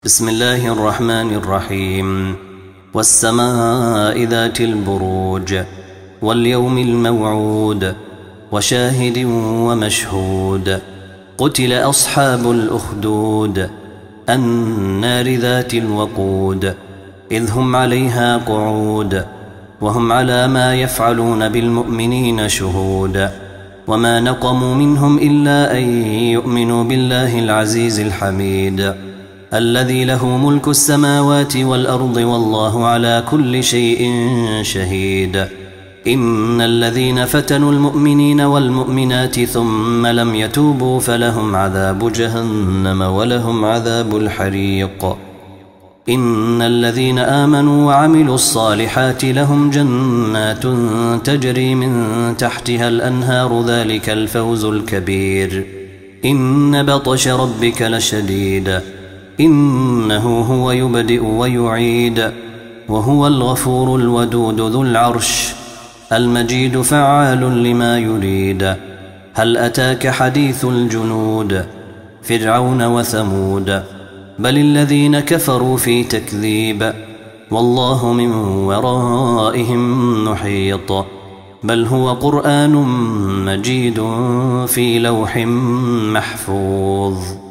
بسم الله الرحمن الرحيم. والسماء ذات البروج واليوم الموعود وشاهد ومشهود. قتل أصحاب الأخدود النار ذات الوقود إذ هم عليها قعود وهم على ما يفعلون بالمؤمنين شهود. وما نقموا منهم إلا أن يؤمنوا بالله العزيز الحميد الذي له ملك السماوات والأرض والله على كل شيء شهيد. إن الذين فتنوا المؤمنين والمؤمنات ثم لم يتوبوا فلهم عذاب جهنم ولهم عذاب الحريق. إن الذين آمنوا وعملوا الصالحات لهم جنات تجري من تحتها الأنهار ذلك الفوز الكبير. إن بطش ربك لشديد إنه هو يبدئ ويعيد وهو الغفور الودود ذو العرش المجيد فعال لما يريد. هل أتاك حديث الجنود فرعون وثمود بل الذين كفروا في تكذيب والله من ورائهم محيط. بل هو قرآن مجيد في لوح محفوظ.